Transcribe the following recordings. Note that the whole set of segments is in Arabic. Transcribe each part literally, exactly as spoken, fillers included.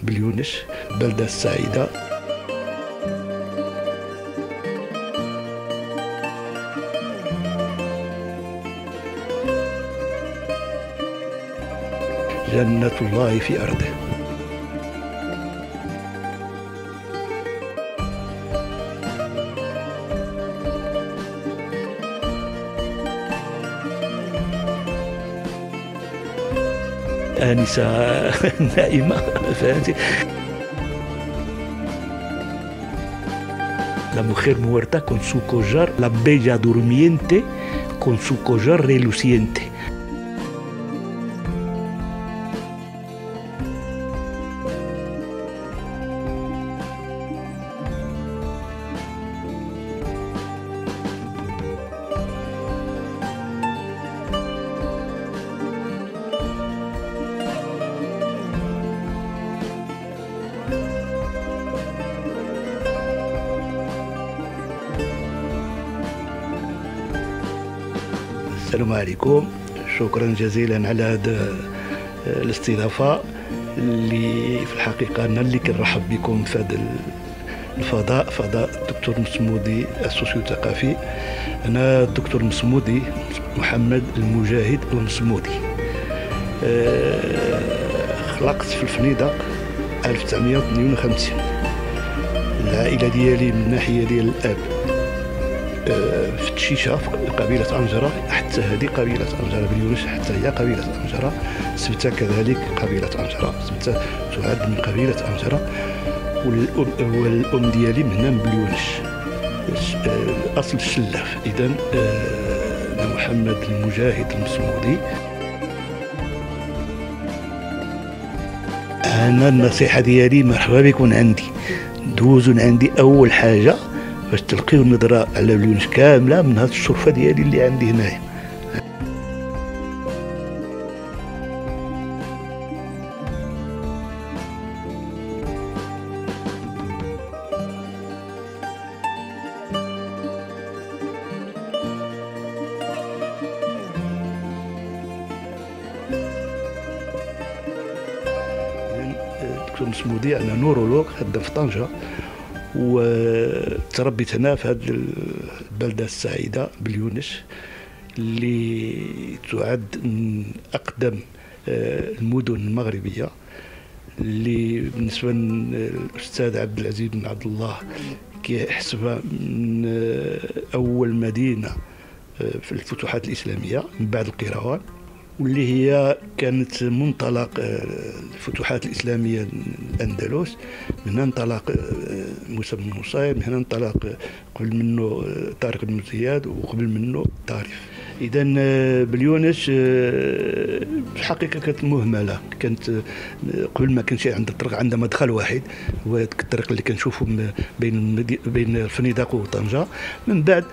بليونش، البلدة السعيدة. جنة الله في أرضه. آنسة نائمة، فهمتي؟ La mujer muerta con su collar, la bella durmiente con su collar reluciente. السلام عليكم، شكرا جزيلا على هذا الاستضافة اللي في الحقيقة أنا اللي كنرحب بكم في هذا الفضاء، فضاء الدكتور مسمودي السوسيو ثقافي. أنا الدكتور مسمودي محمد المجاهد المسمودي، خلقت في الفنيدق ألف وتسعمائة واثنين وخمسين. العائلة ديالي من الناحية ديال الأب في التشيشة في قبيلة أنجرة، حتى هذه قبيلة أنجرة بليونش، حتى هي قبيلة أنجرة. سبتة كذلك قبيلة أنجرة، سبتة تعد من قبيلة أنجرة. والأم ديالي من هنا من بليونش، أصل الشلاف. إذا أنا محمد المجاهد المسمودي. أنا النصيحة ديالي مرحبا بكم عندي، دوزوا عندي أول حاجة باش تلقيو نظرة على بليونش كاملة من هاد الشرفة ديالي اللي عندي هنايا. دكتور مسمودي أنا نورولوج خدام في طنجة، وتربيت هنا في هذه البلدة السعيدة بليونش، اللي تعد من أقدم المدن المغربية، اللي بالنسبة للأستاذ عبد العزيز بن عبد الله كيحسبها من أول مدينة في الفتوحات الإسلامية من بعد القيروان، واللي هي كانت منطلق الفتوحات الإسلامية الأندلس. من هنا انطلق موسى بن نصير، من هنا انطلق قبل منه طارق بن زياد، وقبل منه طارف. إذا بليونش في الحقيقة كانت مهملة، كانت قبل ما كانش عندها الطريق، عندها مدخل واحد هو الطريق اللي كنشوفه بين بين الفنيدق وطنجة. من بعد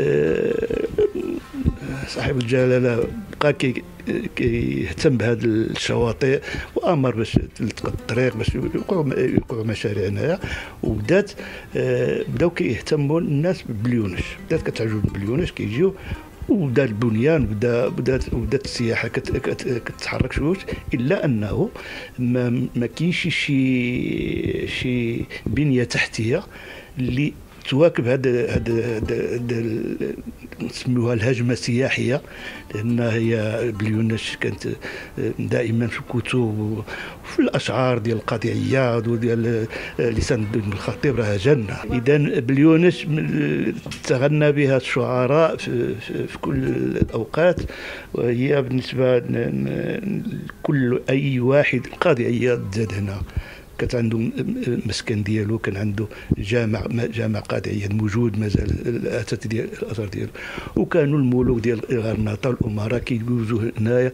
صاحب الجلالة بقى كيهتم بهذه الشواطئ، وامر باش تلتقى الطريق باش يوقعوا يوقعوا مشاريع هنايا، وبدات بداو كيهتموا الناس ببليونش، بدات كتعجبهم بليونش كيجيو، وبدا البنيان، وبدا بدات وبدات السياحه كتتحرك شويه، الا انه ما, ما كاينش شي شي بنيه تحتيه اللي تواكب هذا هذا هذا نسميوها الهجمه السياحيه، لان هي بليونش كانت دائما في الكتب وفي الاشعار ديال القاضي عياض وديال لسان الدين الخطيب راها جنه. اذا بليونش تغنى بها الشعراء في, في, في كل الاوقات، وهي بالنسبه لكل اي واحد. القاضي عياض زاد هنا، كانت عنده مسكن ديالو، كان عنده جامع جامع قاضي عياض موجود مازال الاساس ديال الاثار ديالو، وكانوا الملوك ديال غرناطه والامراء كيدوزوا هنايا،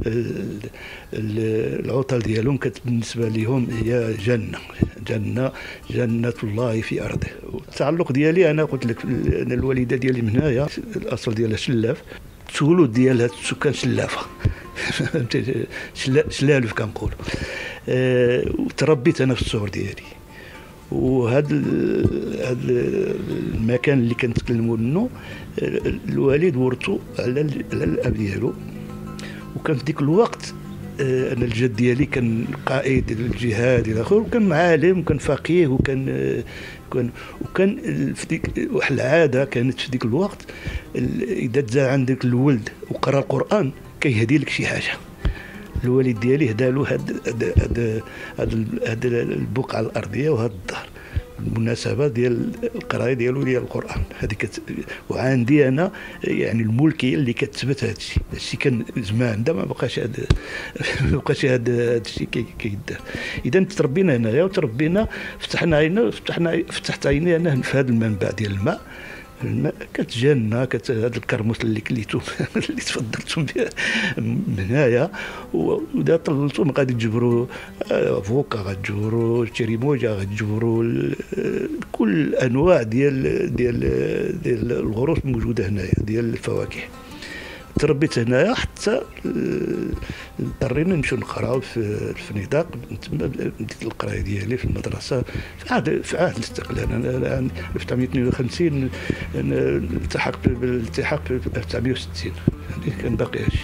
العطل ديالهم كانت بالنسبه لهم هي جنه جنه جنه الله في ارضه. التعلق ديالي انا قلت لك، انا الوالده ديالي من هنايا، الاصل ديالها شلاف، التولد ديالها السكان شلافه فهمتي، شلالف كنقولوا. أه وتربيت انا في الصغر ديالي، وهذا هذا المكان اللي كنتكلموا منه الوالد ورثو على على الاب ديالو، وكان في ديك الوقت آه، انا الجد ديالي كان قائد الجهاد الى اخره، وكان عالم وكان فقيه وكان آه، كان وكان في ديك واحد العاده كانت في ديك الوقت، اذا تزا عندك الولد وقرا القران كيهدي لك شي حاجه. الوالد ديالي هدا له هاد هاد هاد هاد البقعه الارضيه وهاد الدار بالمناسبه ديال القرايه ديالو ديال القران هذيك. وعندي انا يعني الملكيه اللي كتثبت هذا الشيء. هذا الشيء كان زمان دا ما بقاش هذا ما بقاش هذا الشيء كيدار. اذا تربينا هنايا وتربينا، فتحنا عينا فتحنا فتحت عيني انا في هذا المنبع ديال الماء. الماء كتجانا كت هذا الكرموس اللي كليتو اللي تفضلتم به من هنايا، ودا طلتم غادي تجبروا افوكا، غتجبروا تشيريموجا، غتجبروا كل انواع ديال ديال ديال الغروس موجوده هنايا ديال الفواكه. تربيت هنايا حتى اضطرينا نمشيو نقراو في الفنيدق. تما بديت القرايه ديالي في المدرسه في عهد في عهد الاستقلال. انا ألف وتسعمائة واثنين وخمسين التحقت بالالتحاق في ألف وتسعمائة وستين، يعني كان باقي هادشي.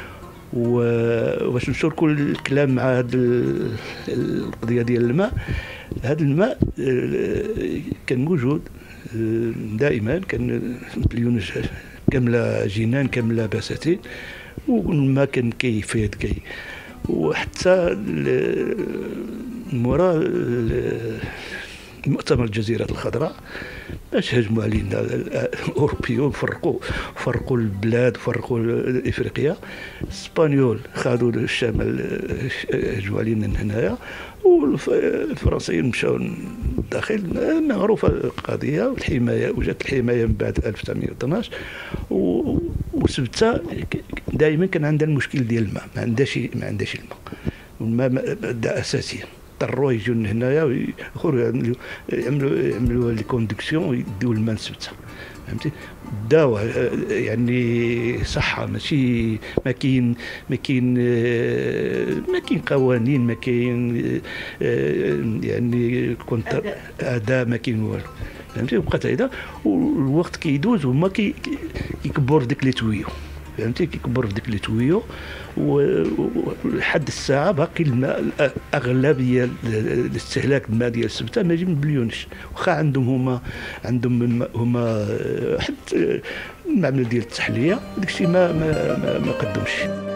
وباش نشاركوا الكلام مع هذه القضيه ديال الماء، هذا الماء كان موجود دائما، كان مليون كامله جنان كامله بساتين، والماء كان كيفيض كي. وحتى مورا مؤتمر الجزيرة الخضراء باش هجموا علينا الاوروبيون، فرقوا فرقوا البلاد، فرقوا افريقيا. الاسبانيول خذوا الشمال هجموا علينا هنايا، والفرنسيين مشاو للداخل. معروفه القضيه، والحمايه وجات الحمايه من بعد ألف وتسعمائة واثناش. وسبته دائما كان عندها المشكل ديال الماء، ما عندهاش ما عندهاش الماء، والماء ماده اساسيه. اضطروا يجوا هنايا ويخرجوا يعملوا يعملوا يعملوا لي كوندكسيون ويديو الماء لسبته، فهمتي. الدواء يعني صحه، ماشي ما كاين ما كاين ما كاين قوانين، ما كاين يعني كنت اداء، ما كاين والو، فهمتي. وبقات هيدا، والوقت كيدوز وهما كيكبروا في ديك لي تويو، فهمتي، كيكبروا في ديك لي تويو. ولحد الساعه باقي الماء الاغلبيه الاستهلاك الماء ديال سبته ما يجي من بليونش، واخا عندهم هما عندهم هما حتى المعمل ديال التحليه داكشي ما ما ما, ما قدمش.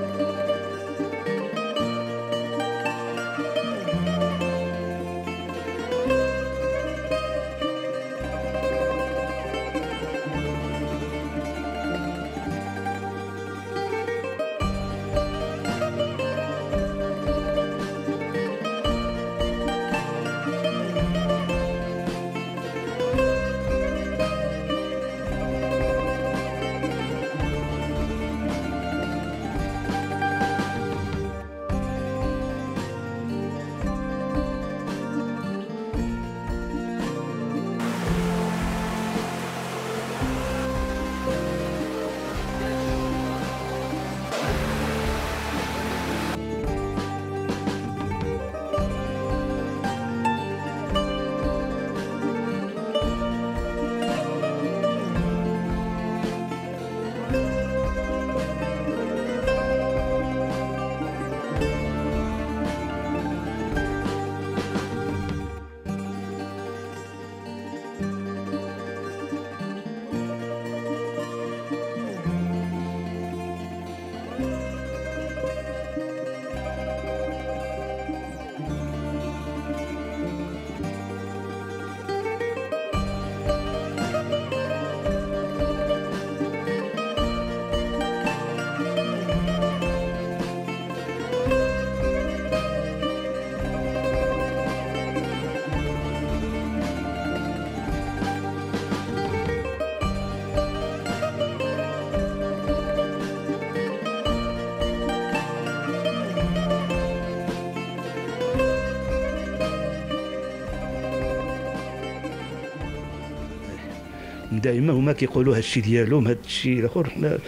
دائما هما كيقولوا هذا الشيء ديالهم، هذا الشيء الاخر حنا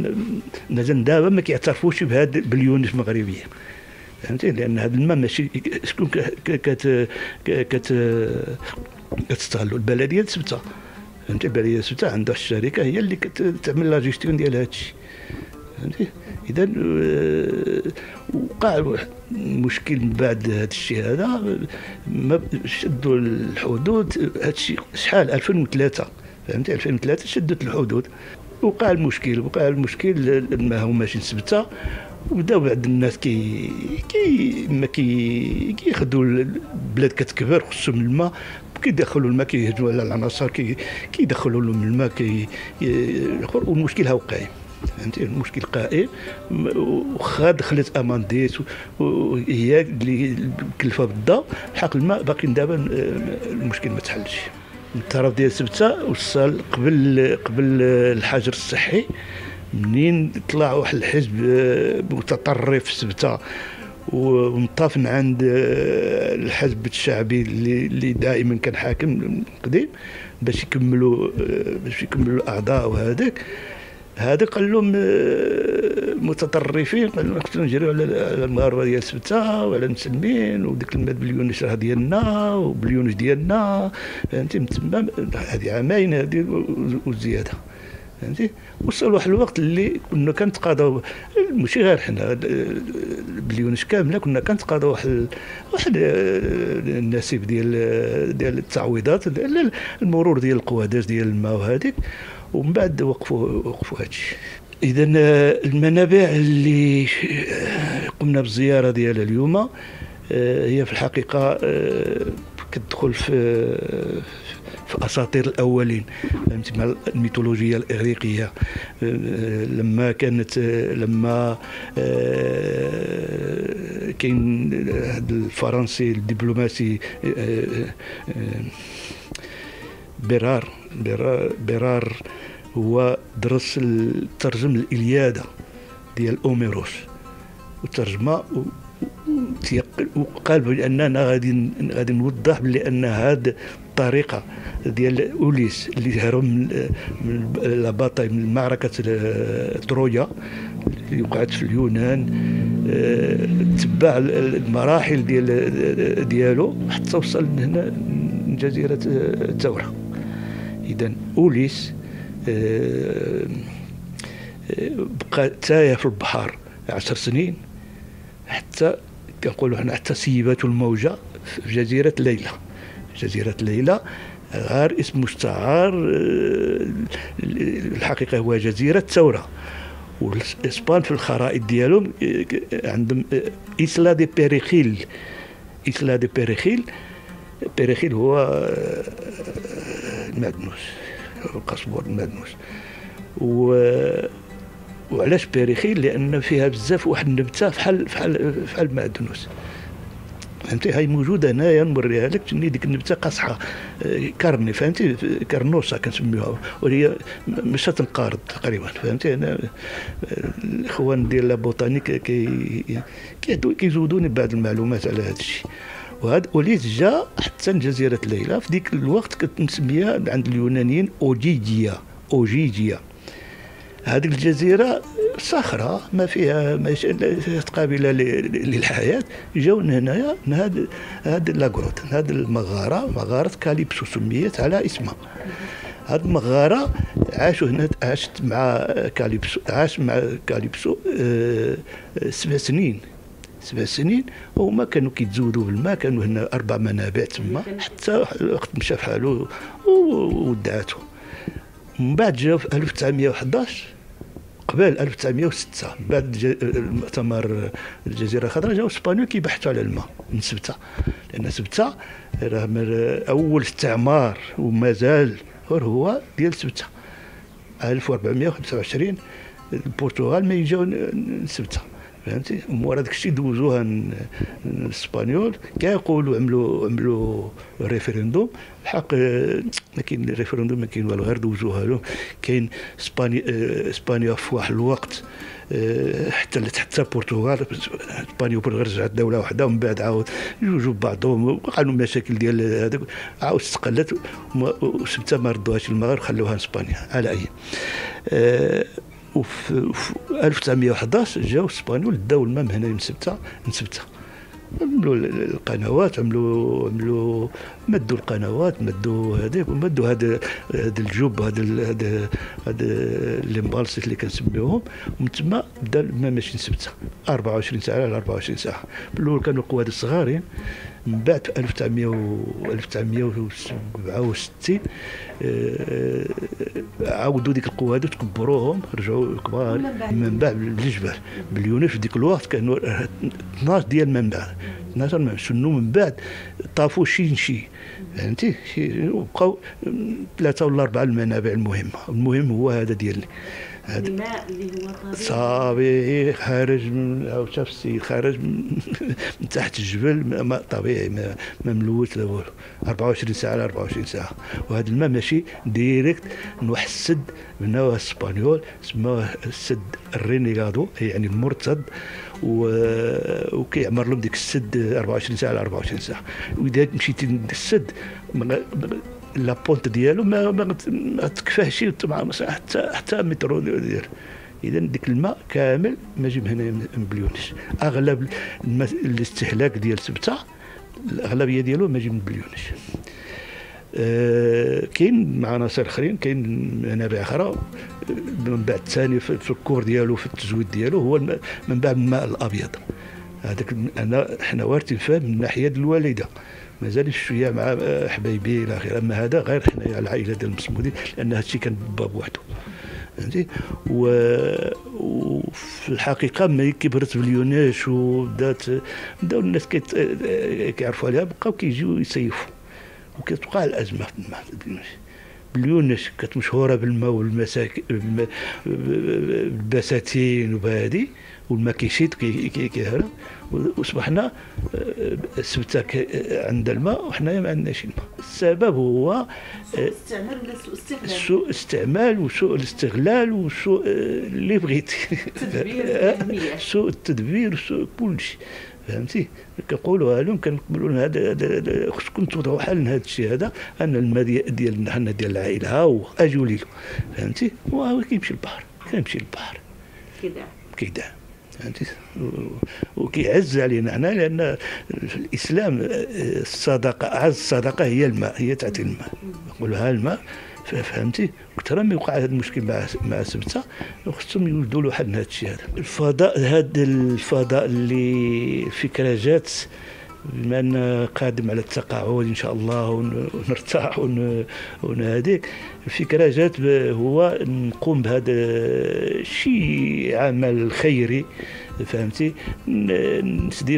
مازال دابا ما كيعترفوش بهذه البليونات المغربيه، فهمتي. لان هذا الماء ماشي شكون كت كت كتستغلوا البلديه ديال سبته، فهمتي. البلديه ديال سبته عندها الشركه هي اللي كتعمل لا جيستيون ديال هذا الشيء، فهمتي. اذا وقع المشكل من بعد هذا الشيء هذا، ما شدوا الحدود. هذا الشيء شحال ألفين وثلاثة، فهمتي؟ ألفين وثلاثة شدت الحدود، وقع المشكل وقع المشكل ما هو ماشي نسبته. وبداو بعض الناس كي كي ما كي كياخذوا البلاد كتكبر خصهم الماء، كيدخلوا الماء كيهجموا على العناصر كي كيدخلوا لهم الماء كي والمشكل ها قايم. فهمتي؟ المشكل قائم، وخا دخلت امانديس وهي اللي مكلفه بالضوء حق الماء، باقي دابا المشكل ما تحلش. الطرف ديال سبته وصل قبل قبل الحجر الصحي، منين طلع واحد الحزب متطرف في سبته ومنطاف من عند الحزب الشعبي اللي اللي دائما كان حاكم قديم باش يكملوا باش يكملوا الاعضاء. وهذاك هذا قال لهم متطرفين، قال لهم خصنا نجريو على المغاربه ديال سبته وعلى المسلمين، وديك الماء باليونس راه ديالنا وباليونس ديالنا. فهمتي؟ من تما هذه عامين هذه وزياده. فهمتي؟ وصل واحد الوقت اللي كنا كنتقاضاو، ماشي غير حنا باليونس كامله، كنا كنتقاضاو واحد واحد النسيب ديال ديال التعويضات، المرور ديال القواداس ديال الماء وهذيك، ومن بعد وقفوا وقفوا هادشي. اذا المنابع اللي قمنا بالزياره ديالها اليوم هي في الحقيقه كتدخل في في اساطير الاولين. فهمتي؟ مع الميثولوجيا الاغريقيه، لما كانت لما كاين هذا الفرنسي الدبلوماسي بيرار بيرار بيرار هو درس ترجم الإلياذة ديال أوميروس وترجمها وقال بأننا غادي غادي نوضح بأن هذه الطريقة ديال أوليس اللي هرب من لاباطاي من معركة ترويا اللي وقعت في اليونان، تبع المراحل ديال ديالو حتى وصل هنا جزيرة الثورة. إذا أوليس بقى تايه في البحر عشر سنين حتى كنقولوا حنا حتى سيبات الموجة في جزيرة ليلى. جزيرة ليلى غير اسم مستعار، الحقيقة هو جزيرة ثورة. والإسبان في الخرائط ديالهم عندهم إسلا دي بيريخيل. إسلا دي بيريخيل بيريخيل هو المعدنوس، القصبور المعدنوس. و وعلاش بيريخيل؟ لان فيها بزاف واحد النبته فحال فحال فحال المعدنوس. فهمتي؟ هاي موجوده هنايا، نوريها لك. تني ديك النبته قاصحه كارني، فهمتي؟ كارنوسا كنسميوها، وهي ماشي تنقارض تقريبا. فهمتي؟ انا الاخوان ديال لابوتانيك كي كيزودوني بعض المعلومات على هذا الشيء. وهذا أوليس جا حتى جزيرة ليلى في ديك الوقت كنت مسميها عند اليونانيين أوجيجيا. أوجيجيا هذه الجزيرة صخرة ما فيها ماشي قابلة للحياة. جاو هنايا هذا هذا لاغروت، هذه المغارة، مغارة كاليبسو سميت على اسمها. هذه المغارة عاشوا هنا، عاشت مع كاليبسو، عاش مع كاليبسو سبع سنين سبع سنين وهما كانوا كيتزودوا بالماء. كانوا هنا اربع منابع تما حتى الوقت مشى في حاله ودعاته. من بعد جاو في ألف وتسعمائة وأحد عشر، قبل ألف وتسعمائة وستة، بعد المؤتمر الجزيره الخضراء، جاو اسبانيول كيبحثوا على الماء من سبته، لان سبته راه اول استعمار ومازال هو ديال سبته. ألف وأربعمائة وخمسة وعشرين البرتغال ما يجاو لسبته. فهمتي؟ مورا داك الشيء دوزوها الاسبانيول، كيقولوا عملوا عملوا ريفيرندوم. الحق ما كاين ريفيرندوم، ما كاين والو، غير دوزوها لهم. كاين اسبانيا اسبانيا في واحد الوقت حتى حتى البرتغال، اسبانيا والبرتغال رجعت دوله واحده، ومن بعد عاود يجوجوا بعضهم، وقع لهم مشاكل ديال هذاك، عاود استقلت وسبتها ما ردوهاش للمغرب، خلوها اسبانيا. على اي وفي ألف وتسعمائة وأحد عشر جاو الاسبانيول داو الماء من هنا من سبته من سبته عملوا القنوات، عملوا عملوا مدوا القنوات، مدوا هذيك ومدوا هذا هذا الجوب، هذا هذا هذا لي مبالسيت اللي كنسميوهم، ومن تما بدا الماء ماشي نسبته أربعة وعشرين ساعه على أربعة وعشرين ساعه. بالاول كانوا القواد صغارين، من بعد في ألف وتسعمائة وسبعة وستين عاودوا ديك القواد وتكبروهم، رجعوا كبار. من بعد بالجبال باليونس في ديك الوقت كانوا اثناش ديال المنبع، اثناش منبع شنو من بعد طافوا شي شي فهمتي، بقاو ثلاثه ولا اربعه المنابع المهمه. المهم هو هذا ديال الماء اللي هو طبيعي صافي خارج من او شاف السيد خارج من تحت الجبل، ماء طبيعي ما, ما ملوث لا والو، أربعة وعشرين ساعه على أربعة وعشرين ساعه. وهذا الماء ماشي ديريكت من واحد السد بناوه الاسبانيول سموه السد الرينيغادو، يعني المرتد، وكيعمر لهم ديك السد أربعة وعشرين ساعه على أربعة وعشرين ساعه. واذا مشيتي للسد لا بونت ديالو ما ما تكفاهش حتى حتى مترو ديال. اذا ديك الماء كامل ماجي من هنا من بليونس. اغلب الاستهلاك ديال سبته الاغلبيه ديالو ماجي من بليونس. أه كاين عناصر اخرين، كاين منابع اخرى من بعد ثاني في الكور ديالو في التزويد ديالو هو من بعد الماء الابيض. هذاك انا حنا وارثين فيه من ناحيه الوالده، مازال شويه مع حبايبي الى اخره، اما هذا غير حنايا العائله ديال المصمودين، لان هذا الشيء كان باب وحده فهمتي. وفي الحقيقه ملي كبرت بليوناش وبدات بداو الناس كيعرفوا عليها، بقاو كيجيو يسيفوا وكتوقع الازمه في الماء. بليوناش كانت مشهوره بالماء والمساكن بالبساتين وبهادي، والماء كيشيط كيهرب، وصبحنا سبته عند الماء وحنايا ما عندناش الماء. السبب هو سوء استعمال ولا سوء استغلال؟ سوء استعمال وسوء الاستغلال وسوء اللي بغيتي سوء التدبير وسوء كل شيء فهمتي. كنقولوها لهم كنقولوا لهم هذا هذا خصكم توضعوا حل لهذا الشيء هذا، ان الماء ديالنا حنا ديال العائله ها هو اجوا ليه فهمتي، وهو كيمشي للبحر كيمشي للبحر كيدعم كيدعم فهمتي، وكيعز علينا حنا، لان في الاسلام الصدقه اعز الصدقه هي الماء، هي تعطي الماء. نقولها الماء فهمتي. اكثر ما يوقع هذا المشكل مع مع سبته خصهم يوجدوا له حل لهذا الشيء هذا. الفضاء هذا الفضاء اللي فكره جات بما ان قادم على التقاعد ان شاء الله ونرتاح ونهديك، الفكره جات هو نقوم بهذا شيء عمل خيري فهمتي، نسدي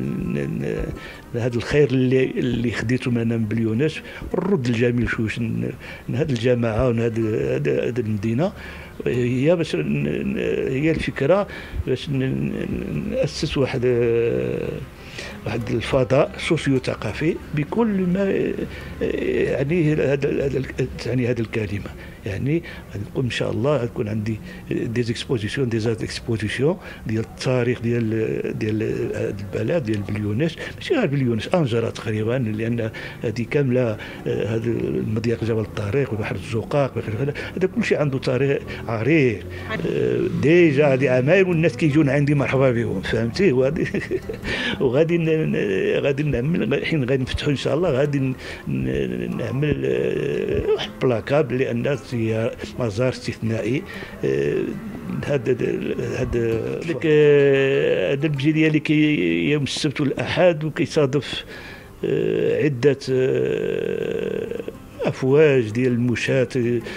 هذا الخير اللي اللي خديته من بليوناش ونرد الجميل شوش هذه الجماعه وهذه هذه المدينه. هي باش هي الفكره باش ناسس واحد واحد الفضاء سوسيو ثقافي بكل ما يعني هذا يعني هذه الكلمه. يعني نقول ان شاء الله غتكون عندي دي زيكسبوزيسيون دي زات اكسبوزيسيون ديال التاريخ ديال ديال هذا البلد ديال بليوناش، ماشي غير بليوناش انجره تقريبا، لان هذه كامله هذا المضيق جبل الطريق وبحر الزقاق هذا كل شيء عنده تاريخ عريق ديجا هذه عماير، والناس كيجون عندي مرحبا بهم فهمتي. وغادي وغادي غادي نعمل حين غادي نفتحوا ان شاء الله غادي نعمل واحد بلاكاب لان هي مزار استثنائي. هذا هذا هذا البجي ديالي كي يوم السبت والاحد وكيصادف عده افواج ديال المشاة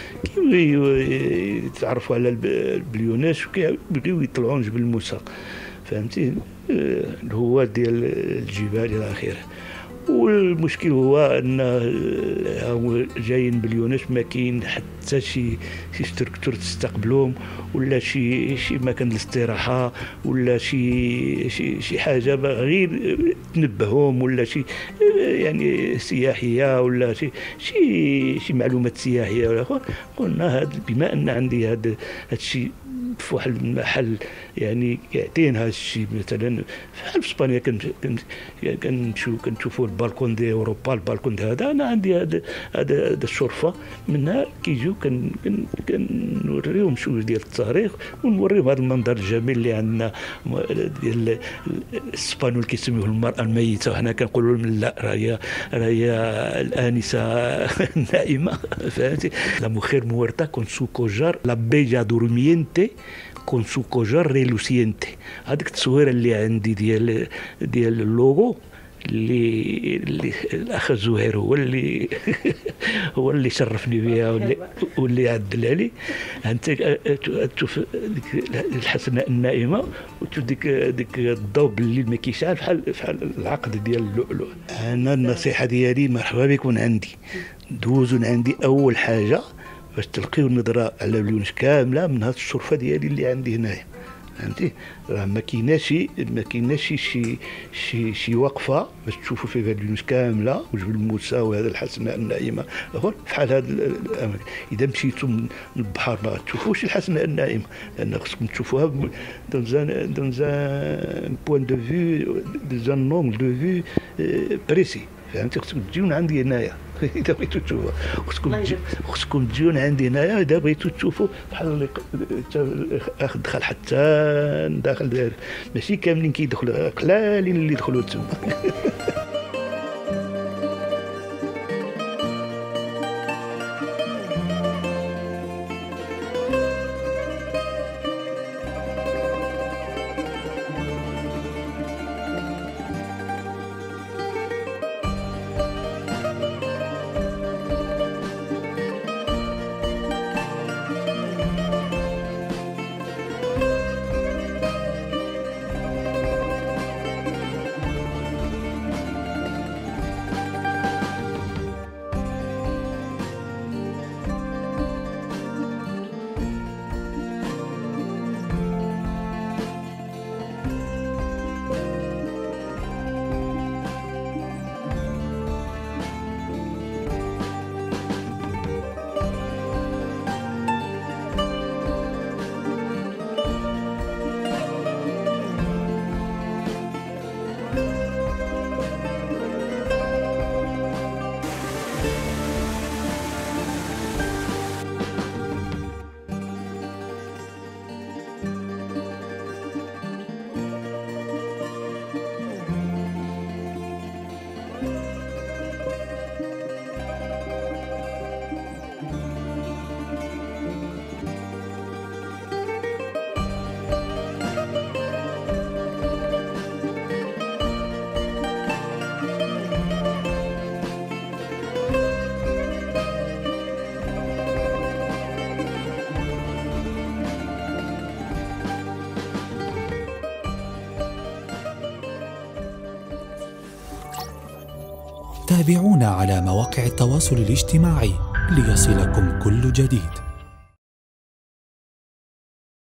كيتعرفوا على البليوناش وكيبغيو يطلعوا جبل موسى فهمتي، الهوات ديال الجبال الى اخره. والمشكل هو ان جايين بليوناش ما كاين حتى شي شي ستركتور تستقبلهم، ولا شي شي مكان للاستراحه، ولا شي شي شي حاجه غير تنبههم، ولا شي يعني سياحيه، ولا شي شي شي معلومات سياحيه ولا اخر. قلنا هذا بما ان عندي هذا الشيء في واحد المحل يعني يعطينا هذا الشيء. مثلا في اسبانيا كنمشيو كنشوفوا البالكون دي اوروبا، البالكون هذا انا عندي هذا هذا الشرفه منها كيجيو كنوريهم شويه ديال التاريخ ونوريهم هذا المنظر الجميل اللي عندنا ديال الاسبانيول كيسميوه المراه الميته، وحنا كنقولوا لهم لا راه هي راه هي الانسه النائمه. فهمتي؟ لا mujer muerta con su collar la bella durmiente con su collar reluciente. هذيك التصويره اللي عندي ديال ديال اللوغو اللي اللي الاخ زهير هو اللي هو اللي شرفني بها واللي واللي عدل علي. انت تشوف ديك الحسناء النائمه وتشوف ديك ديك الضوء بالليل ما كيشعل بحال بحال العقد ديال اللؤلؤ. انا النصيحه ديالي مرحبا بكم عندي، دوزوا عندي اول حاجه باش تلقيو النظره على بليونس كامله من هذه الشرفه ديالي اللي عندي هنايا. فهمتي؟ راه ما كايناش ما كايناش شي شي شي وقفه باش تشوفوا فيها بليونس كامله وجبل موسى وهذا الحسناء النائمه بحال هذا الاماكن. اذا مشيتوا من البحر ما تشوفوش الحسناء النائمه، لان خصكم تشوفوها دون زان دون زان بوين دو فيو دون نونغ دو فيو بريسي. فهمتي؟ خصكم تجيون عندي هنايا اذا بغيتوا تشوفوا، خصكم خصكم تجيون عندي هنايا اذا بغيتوا تشوفوا بحال اخ دخل حتى داخل، ماشي كاملين كيدخلوا، قلالين اللي يدخلوا تما. تابعونا على مواقع التواصل الاجتماعي ليصلكم كل جديد.